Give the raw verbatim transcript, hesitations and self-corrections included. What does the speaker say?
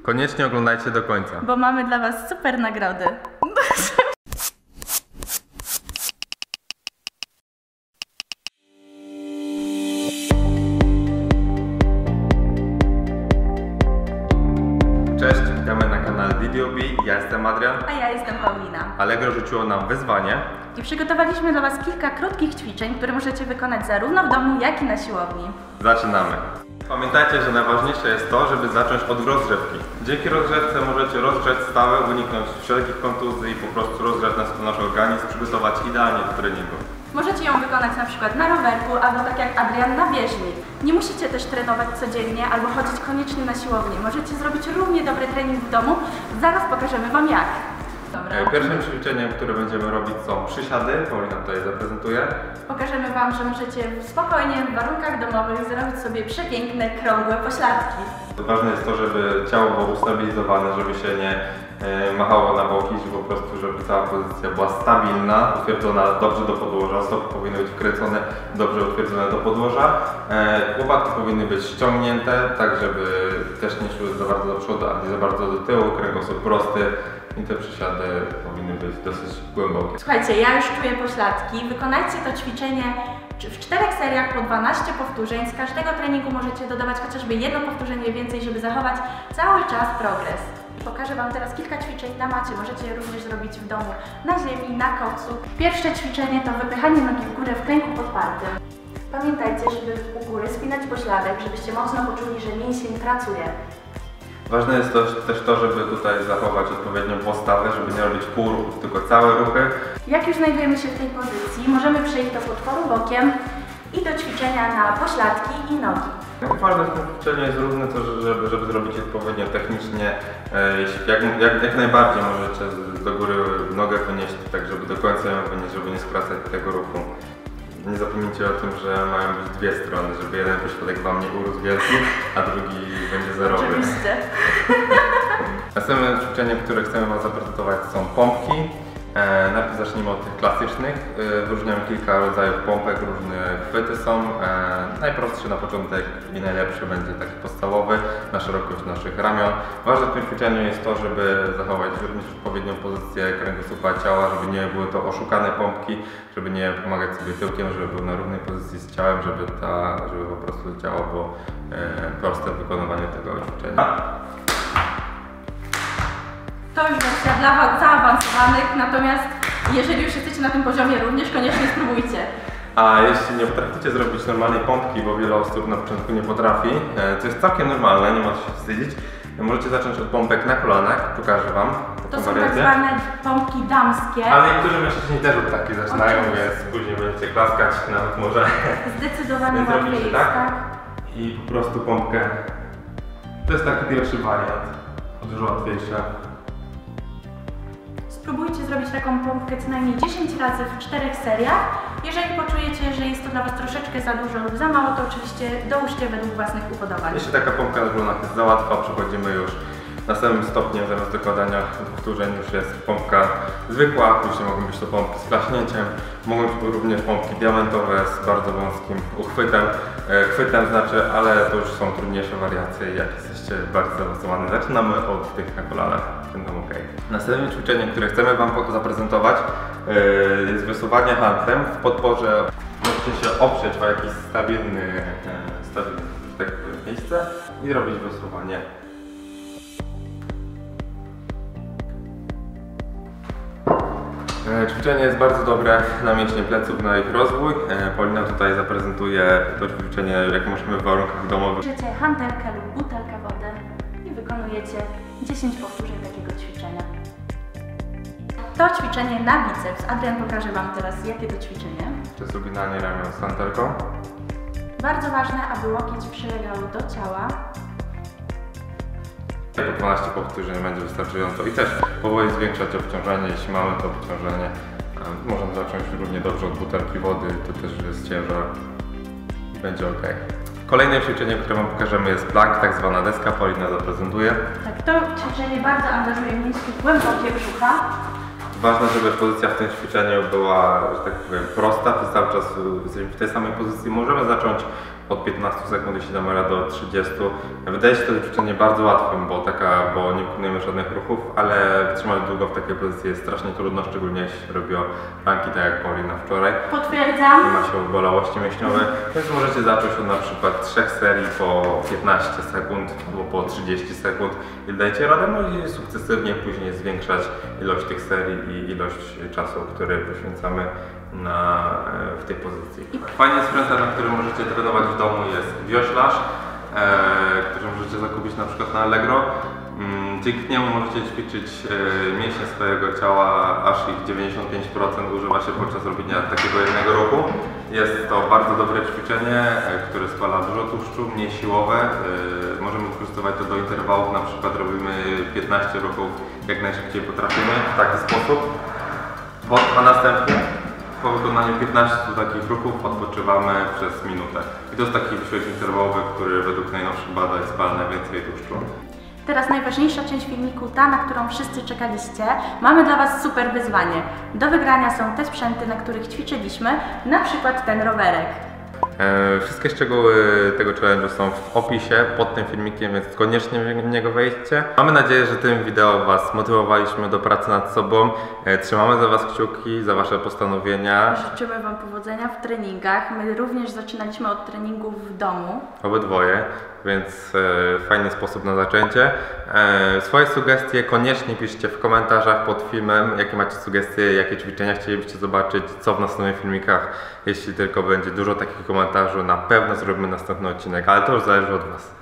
Koniecznie oglądajcie do końca, bo mamy dla was super nagrody. Cześć, witamy na kanale D D O B. Ja jestem Adrian. A ja jestem Paulina. Allegro rzuciło nam wyzwanie. I przygotowaliśmy dla was kilka krótkich ćwiczeń, które możecie wykonać zarówno w domu, jak i na siłowni. Zaczynamy. Pamiętajcie, że najważniejsze jest to, żeby zacząć od rozgrzewki. Dzięki rozgrzewce możecie rozgrzać stawę, uniknąć wszelkich kontuzji i po prostu rozgrzać nasz, nasz organizm, przygotować idealnie do treningu. Możecie ją wykonać na przykład na rowerku, albo tak jak Adrian na bieżni. Nie musicie też trenować codziennie, albo chodzić koniecznie na siłownię. Możecie zrobić równie dobry trening w domu. Zaraz pokażemy wam jak. Dobra. Pierwszym ćwiczeniem, które będziemy robić, są przysiady. Paulina tutaj zaprezentuje. Pokażemy wam, że możecie spokojnie w warunkach domowych zrobić sobie przepiękne, krągłe pośladki. Ważne jest to, żeby ciało było ustabilizowane, żeby się nie e, machało na boki, żeby po prostu, żeby cała pozycja była stabilna, utwierdzona dobrze do podłoża. Stopy powinny być wkręcone, dobrze utwierdzone do podłoża. E, łopatki powinny być ściągnięte, tak żeby też nie szły za bardzo do przodu, a nie za bardzo do tyłu, kręgosłup prosty. I te przysiady powinny być dosyć głębokie. Słuchajcie, ja już czuję pośladki. Wykonajcie to ćwiczenie w czterech seriach po dwanaście powtórzeń. Z każdego treningu możecie dodawać chociażby jedno powtórzenie więcej, żeby zachować cały czas progres. Pokażę wam teraz kilka ćwiczeń na macie. Możecie je również zrobić w domu, na ziemi, na kocu. Pierwsze ćwiczenie to wypychanie nogi w górę w klęku podpartym. Pamiętajcie, żeby u góry spinać pośladek, żebyście mocno poczuli, że mięsień pracuje. Ważne jest to, też to, żeby tutaj zachować odpowiednią postawę, żeby nie robić pół ruchów, tylko całe ruchy. Jak już znajdujemy się w tej pozycji, możemy przejść do potworu bokiem i do ćwiczenia na pośladki i nogi. Ważne w tym ćwiczeniu jest równe to, żeby, żeby zrobić odpowiednio technicznie. Jak, jak, jak najbardziej możecie do góry nogę wynieść, tak żeby do końca ją wynieść, żeby nie skracać tego ruchu. Nie zapomnijcie o tym, że mają być dwie strony, żeby jeden pośladek wam nie urósł wielki, a drugi będzie zerowy. Oczywiście. Następne ćwiczenie, które chcemy wam zaprezentować, są pompki. E, najpierw zacznijmy od tych klasycznych. E, wyróżniamy kilka rodzajów pompek, różne chwyty są. E, najprostszy na początek i najlepszy będzie taki podstawowy na szerokość naszych ramion. Ważne w tym ćwiczeniu jest to, żeby zachować również odpowiednią pozycję kręgosłupa ciała, żeby nie były to oszukane pompki, żeby nie pomagać sobie tyłkiem, żeby był na równej pozycji z ciałem, żeby, ta, żeby po prostu ciało było e, proste w wykonywaniu tego ćwiczenia. To już wersja dla zaawansowanych, natomiast jeżeli już jesteście na tym poziomie, również koniecznie spróbujcie. A jeśli nie potraficie zrobić normalnej pompki, bo wiele osób na początku nie potrafi, to jest całkiem normalne, nie ma co się wstydzić. Możecie zacząć od pompek na kolanach, pokażę wam. To są tak zwane pompki damskie. Ale niektórzy mężczyźni też od takich zaczynają, więc później będziecie klaskać, nawet może. Zdecydowanie łatwiej jest, tak? tak? I po prostu pompkę. To jest taki pierwszy wariant, dużo łatwiejsze. Spróbujcie zrobić taką pompkę co najmniej dziesięć razy w czterech seriach. Jeżeli poczujecie, że jest to dla was troszeczkę za dużo lub za mało, to oczywiście dołóżcie według własnych upodobań. Jeśli taka pompka na kolanach jest za łatwa, przechodzimy już następnym stopniem, zamiast dokładania powtórzeń już jest pompka zwykła, później mogą być to pompki z klaśnięciem, mogą być również pompki diamentowe z bardzo wąskim uchwytem, e, chwytem znaczy, ale to już są trudniejsze wariacje, jak jesteście bardzo zaawansowani. Zaczynamy od tych na kolanach, będą ok. Następne ćwiczenie, które chcemy wam zaprezentować, e, jest wysuwanie handlem w podporze. Możecie się oprzeć o jakieś stabilny, e, stabilne tak powiem, miejsce i robić wysuwanie. Ćwiczenie jest bardzo dobre na mięśnie pleców, na ich rozwój. Paulina tutaj zaprezentuje to ćwiczenie, jak możemy w warunkach domowych. Bierzecie hantelkę lub butelkę wody i wykonujecie dziesięć powtórzeń takiego ćwiczenia. To ćwiczenie na biceps. Adrian pokaże wam teraz, jakie to ćwiczenie. To jest uginanie ramion z hantelką. Bardzo ważne, aby łokieć przylegał do ciała. Po dwanaście powtórzeń będzie wystarczająco i też powoli zwiększać obciążenie, jeśli mamy to obciążenie. Możemy zacząć równie dobrze od butelki wody, to też jest ciężar i będzie ok. Kolejne ćwiczenie, które wam pokażemy, jest plank, tak zwana deska, Paulina zaprezentuje. Tak, to ćwiczenie bardzo angażuje mięśnie głębokie brzucha. Ważne, żeby pozycja w tym ćwiczeniu była, że tak powiem, prosta, przez cały czas jesteśmy w tej samej pozycji. Możemy zacząć od piętnastu sekund, jeśli damy radę do trzydziestu. Wydaje się to ćwiczenie bardzo łatwym, bo taka, bo wykonujemy żadnych ruchów, ale wytrzymać długo w takiej pozycji jest strasznie trudno, szczególnie jeśli robiło planki tak jak Paulina wczoraj. Potwierdzam. Ma się bolałości mięśniowe, więc możecie zacząć od na przykład trzech serii po piętnaście sekund albo po trzydzieści sekund i dajcie radę, no i sukcesywnie później zwiększać ilość tych serii i ilość czasu, który poświęcamy na, w tej pozycji. Fajny sprzęt, na którym możecie trenować w domu, jest wioślarz, e, który możecie zakupić na przykład na Allegro. Dzięki niemu możecie ćwiczyć mięśnie swojego ciała, aż ich dziewięćdziesiąt pięć procent używa się podczas robienia takiego jednego ruchu. Jest to bardzo dobre ćwiczenie, które spala dużo tłuszczu, mniej siłowe. Możemy wykorzystywać to do interwałów, na przykład robimy piętnaście ruchów jak najszybciej potrafimy w taki sposób. A następnie po wykonaniu piętnastu takich ruchów odpoczywamy przez minutę. I to jest taki wysiłek interwałowy, który według najnowszych badań spala najwięcej tłuszczu. Teraz najważniejsza część filmiku, ta, na którą wszyscy czekaliście. Mamy dla Was super wyzwanie. Do wygrania są te sprzęty, na których ćwiczyliśmy, na przykład ten rowerek. E, wszystkie szczegóły tego challenge'u są w opisie pod tym filmikiem, więc koniecznie w niego wejdźcie. Mamy nadzieję, że tym wideo Was motywowaliśmy do pracy nad sobą. E, trzymamy za Was kciuki, za Wasze postanowienia. Życzymy Wam powodzenia w treningach. My również zaczynaliśmy od treningów w domu. Obydwoje, więc e, fajny sposób na zaczęcie. E, swoje sugestie koniecznie piszcie w komentarzach pod filmem, jakie macie sugestie, jakie ćwiczenia chcielibyście zobaczyć, co w następnych filmikach. Jeśli tylko będzie dużo takich komentarzy, na pewno zrobimy następny odcinek, ale to już zależy od Was.